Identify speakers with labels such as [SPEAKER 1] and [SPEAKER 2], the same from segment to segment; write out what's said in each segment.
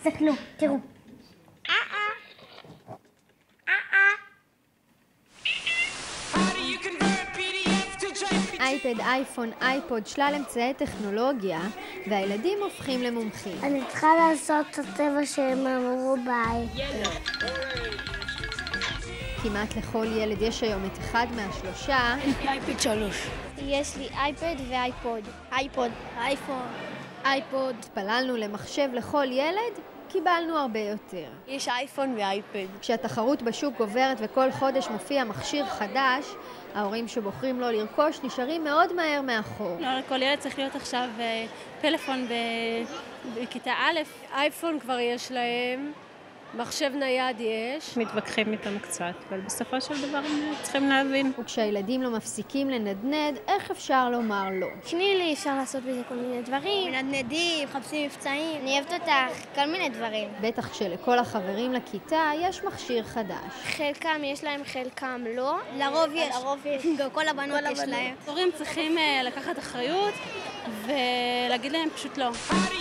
[SPEAKER 1] תסתכלו, תראו.
[SPEAKER 2] אייפד, אייפון, אייפוד, שלל אמצעי טכנולוגיה, והילדים הופכים למומחים.
[SPEAKER 1] אני צריכה לעשות את הטבע שהם אמרו ביי.
[SPEAKER 2] כמעט לכל ילד יש היום את אחד מהשלושה.
[SPEAKER 3] אייפד 3.
[SPEAKER 1] יש לי אייפד ואייפוד. אייפוד, אייפון, אייפוד.
[SPEAKER 2] התפללנו למחשב לכל ילד, קיבלנו הרבה יותר.
[SPEAKER 3] יש אייפון ואייפד.
[SPEAKER 2] כשהתחרות בשוק גוברת וכל חודש מופיע מכשיר חדש, ההורים שבוחרים לו לרכוש נשארים מאוד מהר מאחור.
[SPEAKER 4] לא, כל ילד צריך להיות עכשיו פלאפון בכיתה א'.
[SPEAKER 3] אייפון כבר יש להם, מחשב נייד יש.
[SPEAKER 4] מתווכחים איתם קצת, אבל בסופו של דבר הם צריכים להבין.
[SPEAKER 2] וכשהילדים לא מפסיקים לנדנד, איך אפשר לומר לא?
[SPEAKER 1] תקני לי, אפשר לעשות בזה כל מיני דברים. מנדנדים, מחפשים מבצעים. אני אוהבת אותך, כל מיני דברים.
[SPEAKER 2] בטח כשלכל החברים לכיתה יש מכשיר חדש.
[SPEAKER 1] חלקם יש להם, חלקם לא. לרוב יש. גם כל הבנות יש להם.
[SPEAKER 4] הורים צריכים לקחת אחריות ולהגיד להם פשוט לא.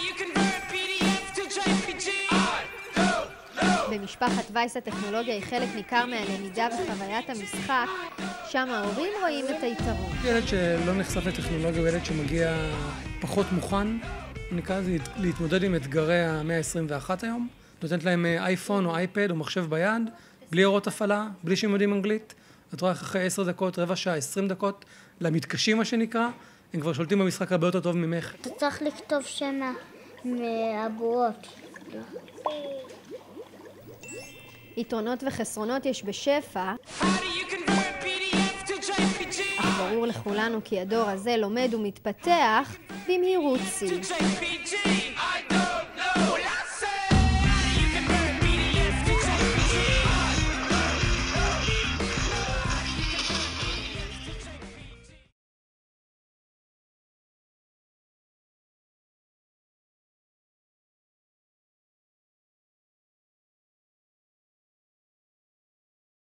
[SPEAKER 2] במשפחת וייס הטכנולוגיה היא חלק ניכר מהלמידה וחוויית המשחק, שם ההורים רואים את היתרון.
[SPEAKER 5] ילד שלא נחשף לטכנולוגיה הוא ילד שמגיע פחות מוכן, נקרא לזה להתמודד עם אתגרי המאה ה-21 היום. נותנת להם אייפון או אייפד או מחשב ביד, בלי אורות הפעלה, בלי שהם יודעים אנגלית. את רואה אחרי 10 דקות, רבע שעה, 20 דקות, למתקשים מה שנקרא, הם כבר שולטים במשחק הרבה יותר טוב ממך.
[SPEAKER 1] אתה צריך לכתוב שם מהבועות.
[SPEAKER 2] יתרונות וחסרונות יש בשפע, אך ברור לכולנו כי הדור הזה לומד ומתפתח במהירות שיא.